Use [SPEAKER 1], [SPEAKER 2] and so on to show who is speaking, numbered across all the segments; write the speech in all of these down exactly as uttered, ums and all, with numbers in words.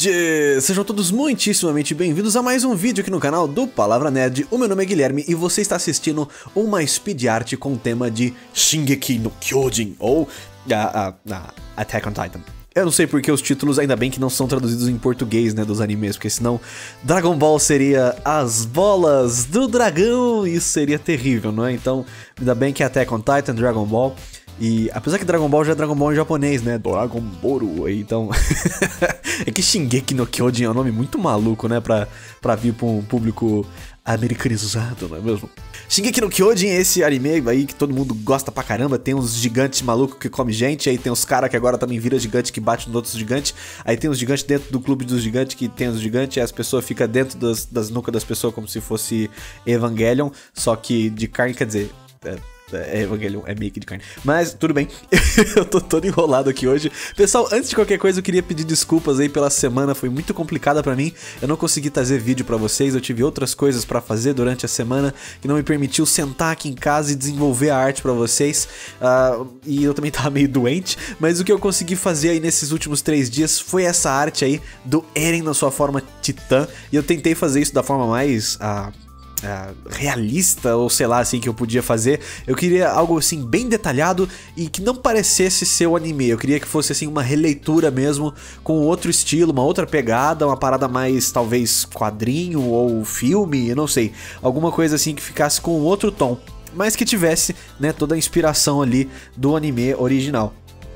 [SPEAKER 1] nerds! Sejam todos muitíssimamente bem-vindos a mais um vídeo aqui no canal do Palavra Nerd. O meu nome é Guilherme e você está assistindo uma speed art com o tema de Shingeki no Kyojin, ou a, a, a Attack on Titan. Eu não sei porque os títulos, ainda bem que não são traduzidos em português, né, dos animes, porque senão Dragon Ball seria As Bolas do Dragão e isso seria terrível, não é? Então, ainda bem que é Attack on Titan, Dragon Ball. E apesar que Dragon Ball já é Dragon Ball em japonês, né? Dragon Boru, então... é que Shingeki no Kyojin é um nome muito maluco, né? Pra, pra vir pra um público americanizado, não é mesmo? Shingeki no Kyojin é esse anime aí que todo mundo gosta pra caramba. Tem uns gigantes malucos que comem gente. Aí tem os caras que agora também vira gigante que bate nos outros gigantes. Aí tem os gigantes dentro do clube dos gigantes que tem os gigantes. E as pessoas ficam dentro das, das nucas das pessoas como se fosse Evangelion. Só que de carne, quer dizer... É... É, Evangelion é meio que de carne. Mas, tudo bem. Eu tô todo enrolado aqui hoje. Pessoal, antes de qualquer coisa, eu queria pedir desculpas aí pela semana. Foi muito complicada pra mim. Eu não consegui trazer vídeo pra vocês. Eu tive outras coisas pra fazer durante a semana que não me permitiu sentar aqui em casa e desenvolver a arte pra vocês. Uh, e eu também tava meio doente. Mas o que eu consegui fazer aí nesses últimos três dias foi essa arte aí do Eren na sua forma titã. E eu tentei fazer isso da forma mais... Uh, Uh, realista, ou sei lá, assim, que eu podia fazer. Eu queria algo, assim, bem detalhado e que não parecesse ser o anime. Eu queria que fosse, assim, uma releitura mesmo, com outro estilo, uma outra pegada, uma parada mais, talvez, quadrinho ou filme, eu não sei. Alguma coisa, assim, que ficasse com outro tom, mas que tivesse, né, toda a inspiração ali do anime original.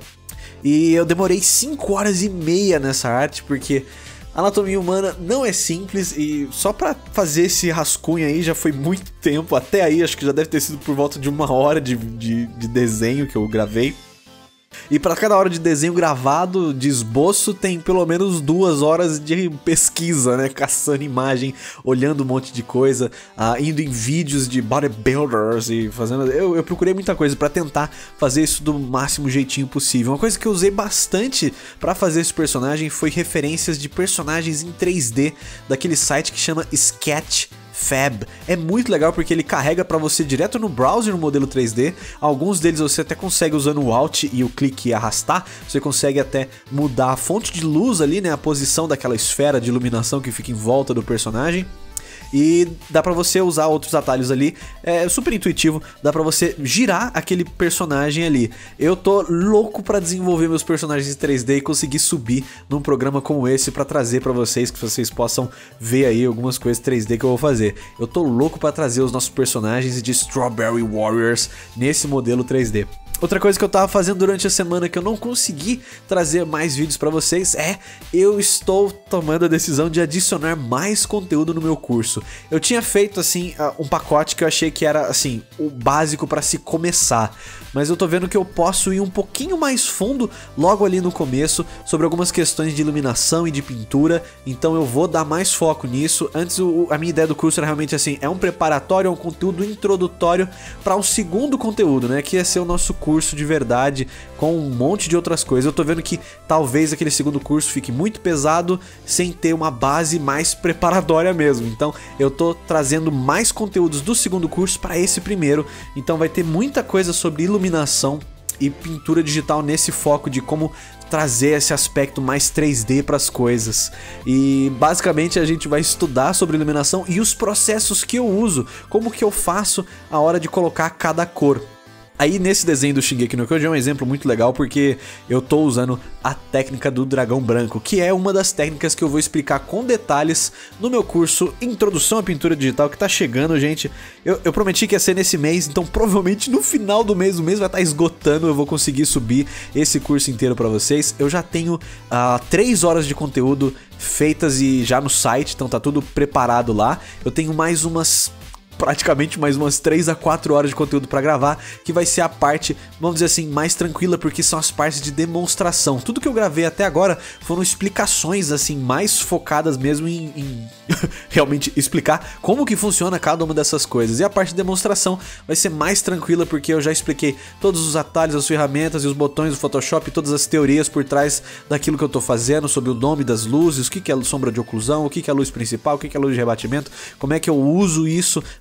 [SPEAKER 1] E eu demorei cinco horas e meia nessa arte, porque... a anatomia humana não é simples e só pra fazer esse rascunho aí já foi muito tempo. Até aí acho que já deve ter sido por volta de uma hora de, de, de desenho que eu gravei. E pra cada hora de desenho gravado, de esboço, tem pelo menos duas horas de pesquisa, né? Caçando imagem, olhando um monte de coisa, uh, indo em vídeos de bodybuilders e fazendo... Eu, eu procurei muita coisa pra tentar fazer isso do máximo jeitinho possível. Uma coisa que eu usei bastante pra fazer esse personagem foi referências de personagens em três D daquele site que chama Sketch Fab. É muito legal porque ele carrega pra você direto no browser no modelo três D. Alguns deles você até consegue usando o Alt e o clique e arrastar. Você consegue até mudar a fonte de luz ali, né? A posição daquela esfera de iluminação que fica em volta do personagem. E dá pra você usar outros atalhos ali, é super intuitivo, dá pra você girar aquele personagem ali. Eu tô louco pra desenvolver meus personagens em três D e conseguir subir num programa como esse pra trazer pra vocês, que vocês possam ver aí algumas coisas três D que eu vou fazer. Eu tô louco pra trazer os nossos personagens de Strawberry Warriors nesse modelo três D. Outra coisa que eu tava fazendo durante a semana que eu não consegui trazer mais vídeos pra vocês é... eu estou tomando a decisão de adicionar mais conteúdo no meu curso. Eu tinha feito, assim, um pacote que eu achei que era, assim, o básico pra se começar. Mas eu tô vendo que eu posso ir um pouquinho mais fundo logo ali no começo sobre algumas questões de iluminação e de pintura. Então eu vou dar mais foco nisso. Antes o, a minha ideia do curso era realmente assim, é um preparatório, é um conteúdo introdutório para um segundo conteúdo, né? Que ia ser o nosso curso de verdade com um monte de outras coisas. Eu tô vendo que talvez aquele segundo curso fique muito pesado sem ter uma base mais preparatória mesmo. Então eu tô trazendo mais conteúdos do segundo curso para esse primeiro. Então vai ter muita coisa sobre iluminação iluminação e pintura digital nesse foco de como trazer esse aspecto mais três D para as coisas. E basicamente a gente vai estudar sobre iluminação e os processos que eu uso, como que eu faço a hora de colocar cada cor. Aí nesse desenho do Shingeki no Kyojin é um exemplo muito legal porque eu tô usando a técnica do dragão branco, que é uma das técnicas que eu vou explicar com detalhes no meu curso Introdução à Pintura Digital, que tá chegando, gente. Eu, eu prometi que ia ser nesse mês, então provavelmente no final do mês, o mês vai estar esgotando, eu vou conseguir subir esse curso inteiro pra vocês. Eu já tenho uh, três horas de conteúdo feitas e já no site, então tá tudo preparado lá. Eu tenho mais umas... praticamente mais umas três a quatro horas de conteúdo pra gravar, que vai ser a parte, vamos dizer assim, mais tranquila, porque são as partes de demonstração. Tudo que eu gravei até agora foram explicações, assim, mais focadas mesmo em, em realmente explicar como que funciona cada uma dessas coisas. E a parte de demonstração vai ser mais tranquila, porque eu já expliquei todos os atalhos, as ferramentas e os botões do Photoshop, todas as teorias por trás daquilo que eu tô fazendo, sobre o nome das luzes, o que que é sombra de oclusão, o que que é luz principal, o que que é luz de rebatimento, como é que eu uso isso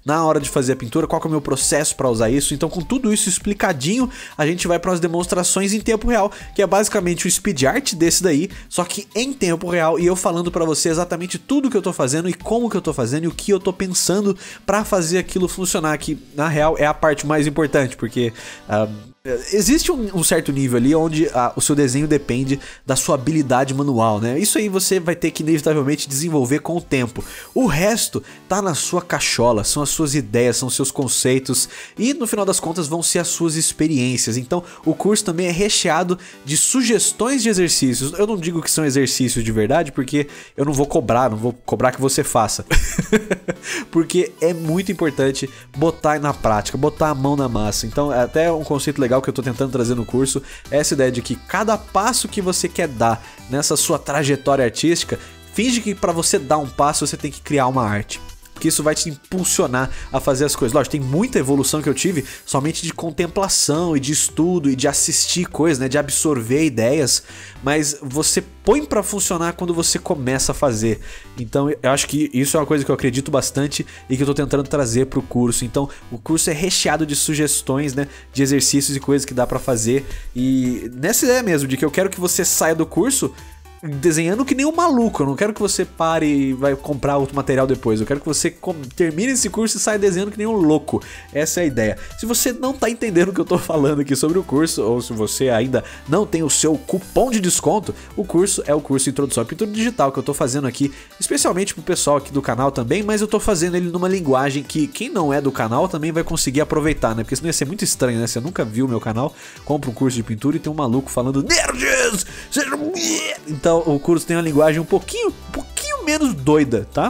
[SPEAKER 1] na hora de fazer a pintura, qual que é o meu processo para usar isso. Então com tudo isso explicadinho, a gente vai para as demonstrações em tempo real, que é basicamente o speed art desse daí, só que em tempo real, e eu falando para você exatamente tudo que eu tô fazendo e como que eu tô fazendo e o que eu tô pensando para fazer aquilo funcionar, que na real é a parte mais importante, porque uh, existe um, um certo nível ali onde a, o seu desenho depende da sua habilidade manual, né? Isso aí você vai ter que inevitavelmente desenvolver com o tempo. O resto tá na sua cachola, são as suas ideias, são os seus conceitos e no final das contas vão ser as suas experiências. Então o curso também é recheado de sugestões de exercícios. Eu não digo que são exercícios de verdade porque eu não vou cobrar, não vou cobrar que você faça. Porque é muito importante botar na prática, botar a mão na massa. Então é até um conceito legal que eu tô tentando trazer no curso, é essa ideia de que cada passo que você quer dar nessa sua trajetória artística, finge que para você dar um passo você tem que criar uma arte. Porque isso vai te impulsionar a fazer as coisas. Lógico, tem muita evolução que eu tive somente de contemplação e de estudo e de assistir coisas, né, de absorver ideias, mas você põe pra funcionar quando você começa a fazer. Então eu acho que isso é uma coisa que eu acredito bastante e que eu tô tentando trazer pro curso. Então o curso é recheado de sugestões, né, de exercícios e coisas que dá pra fazer. E nessa ideia mesmo, de que eu quero que você saia do curso desenhando que nem um maluco. Eu não quero que você pare e vai comprar outro material depois. Eu quero que você termine esse curso e saia desenhando que nem um louco. Essa é a ideia. Se você não tá entendendo o que eu tô falando aqui sobre o curso, ou se você ainda não tem o seu cupom de desconto, o curso é o curso Introdução à Pintura Digital que eu tô fazendo aqui, especialmente pro pessoal aqui do canal também, mas eu tô fazendo ele numa linguagem que quem não é do canal também vai conseguir aproveitar, né? Porque senão ia ser muito estranho, né? Você nunca viu o meu canal, compra um curso de pintura e tem um maluco falando nerds! Sejam... Então o curso tem uma linguagem um pouquinho, um pouquinho menos doida, tá?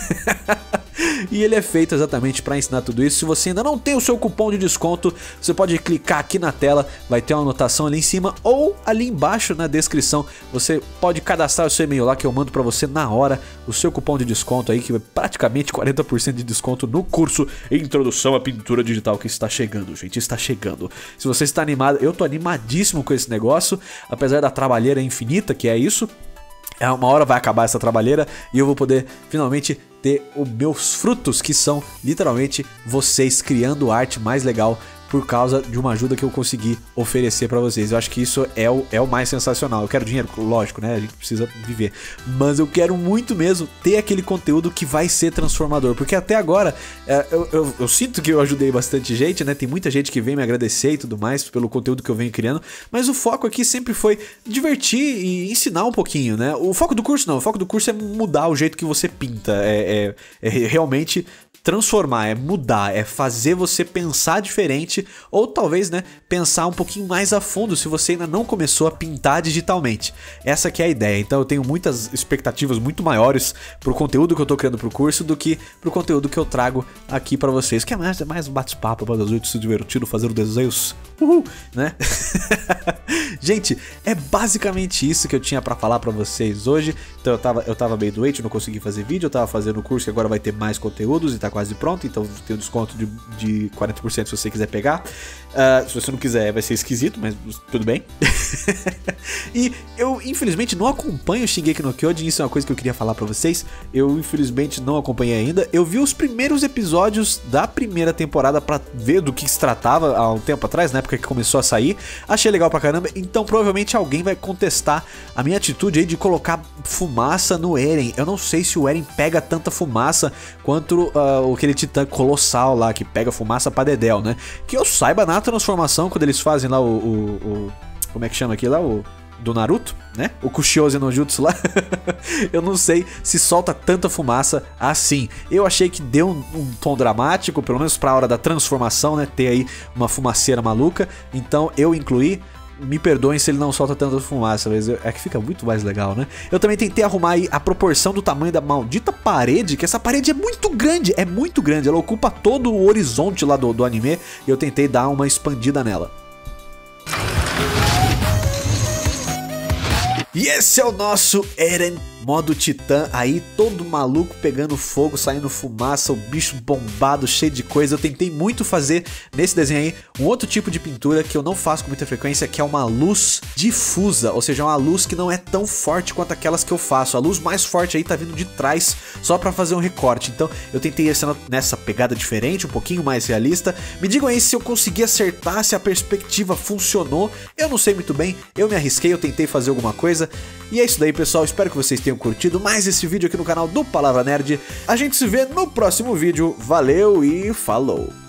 [SPEAKER 1] E ele é feito exatamente para ensinar tudo isso. Se você ainda não tem o seu cupom de desconto, você pode clicar aqui na tela, vai ter uma anotação ali em cima ou ali embaixo na descrição. Você pode cadastrar o seu e-mail lá que eu mando para você na hora o seu cupom de desconto aí, que é praticamente quarenta por cento de desconto no curso Introdução à Pintura Digital que está chegando, gente, está chegando. Se você está animado, eu tô animadíssimo com esse negócio, apesar da trabalheira infinita que é isso. É, uma hora vai acabar essa trabalheira e eu vou poder finalmente ter os meus frutos, que são literalmente vocês criando arte mais legal por causa de uma ajuda que eu consegui oferecer pra vocês. Eu acho que isso é o, é o mais sensacional. Eu quero dinheiro, lógico, né? A gente precisa viver. Mas eu quero muito mesmo ter aquele conteúdo que vai ser transformador. Porque até agora, é, eu, eu, eu sinto que eu ajudei bastante gente, né? Tem muita gente que vem me agradecer e tudo mais pelo conteúdo que eu venho criando. Mas o foco aqui sempre foi divertir e ensinar um pouquinho, né? O foco do curso não. O foco do curso é mudar o jeito que você pinta. É, é, é realmente... transformar, é mudar, é fazer você pensar diferente ou talvez, né, pensar um pouquinho mais a fundo se você ainda não começou a pintar digitalmente. Essa que é a ideia. Então eu tenho muitas expectativas muito maiores pro conteúdo que eu tô criando pro curso do que pro conteúdo que eu trago aqui pra vocês, que é mais, é mais um bate-papo para as oito se divertindo fazendo desenhos, uhul, né? Gente, é basicamente isso que eu tinha pra falar pra vocês hoje. Então eu tava, eu tava meio doente, não consegui fazer vídeo, eu tava fazendo o curso que agora vai ter mais conteúdos e tá quase pronto, então tem um desconto de, de quarenta por cento se você quiser pegar. Uh, se você não quiser vai ser esquisito, mas tudo bem. E eu infelizmente não acompanho Shingeki no Kyojin, isso é uma coisa que eu queria falar pra vocês. Eu infelizmente não acompanhei ainda. Eu vi os primeiros episódios da primeira temporada pra ver do que se tratava há um tempo atrás, na época que começou a sair. Achei legal pra caramba, então provavelmente alguém vai contestar a minha atitude aí de colocar fumaça no Eren. Eu não sei se o Eren pega tanta fumaça quanto uh, aquele titã colossal lá que pega fumaça pra dedéu, né? Que eu saiba, na transformação, quando eles fazem lá o... o, o como é que chama aqui lá? O... do Naruto, né? O Kushouzen no Jutsu lá. Eu não sei se solta tanta fumaça assim. Eu achei que deu um, um tom dramático, pelo menos pra hora da transformação, né? Ter aí uma fumaceira maluca. Então eu incluí. Me perdoem se ele não solta tanta fumaça, mas é que fica muito mais legal, né? Eu também tentei arrumar aí a proporção do tamanho da maldita parede, que essa parede é muito grande, é muito grande. Ela ocupa todo o horizonte lá do, do anime e eu tentei dar uma expandida nela. E esse é o nosso Eren modo Titã aí, todo maluco pegando fogo, saindo fumaça, o bicho bombado, cheio de coisa. Eu tentei muito fazer nesse desenho aí um outro tipo de pintura que eu não faço com muita frequência, que é uma luz difusa, ou seja, uma luz que não é tão forte quanto aquelas que eu faço. A luz mais forte aí tá vindo de trás, só pra fazer um recorte. Então eu tentei essa, nessa pegada diferente, um pouquinho mais realista. Me digam aí se eu consegui acertar, se a perspectiva funcionou. Eu não sei muito bem, eu me arrisquei, eu tentei fazer alguma coisa. E é isso daí, pessoal, espero que vocês tenham curtido mais esse vídeo aqui no canal do Palavra Nerd. A gente se vê no próximo vídeo, valeu e falou!